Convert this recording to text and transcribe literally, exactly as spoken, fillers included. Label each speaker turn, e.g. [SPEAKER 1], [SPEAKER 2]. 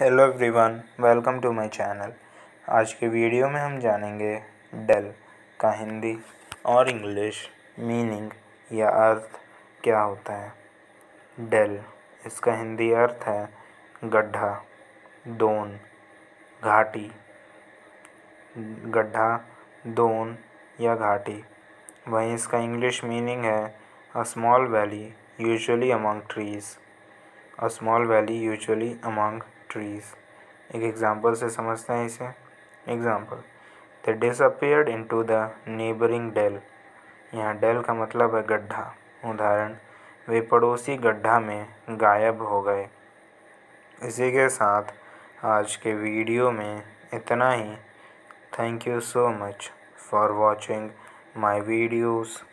[SPEAKER 1] Hello everyone, welcome to my channel. आज के video में हम जानेंगे डेल का हिंदी और इंग्लिश मीनिंग या अर्थ क्या होता है। डेल, इसका हिंदी अर्थ है गड्ढा, दोन, घाटी, गड्ढा, दोन या घाटी। वहीं इसका इंग्लिश मीनिंग है a small valley usually among trees. A small valley usually among trees. एक एग्जाम्पल से समझते हैं इसे। Example, they disappeared into the neighbouring dell. यहाँ डेल का मतलब है गड्ढा। उदाहरण, वे पड़ोसी गड्ढा में गायब हो गए। इसी के साथ आज के वीडियो में इतना ही। Thank you so much for watching my videos.